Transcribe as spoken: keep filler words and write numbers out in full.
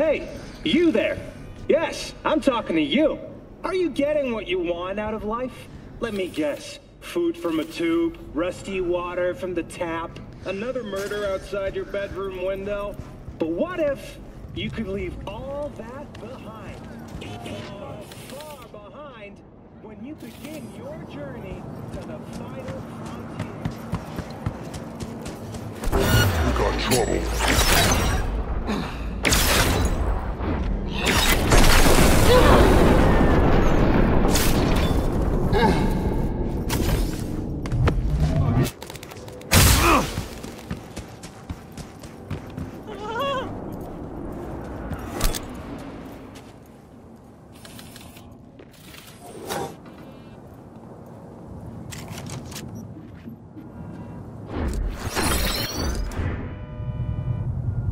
Hey, you there. Yes, I'm talking to you. Are you getting what you want out of life? Let me guess. Food from a tube, rusty water from the tap, another murder outside your bedroom window. But what if you could leave all that behind? Far, far behind when you begin your journey to the final frontier. We got trouble.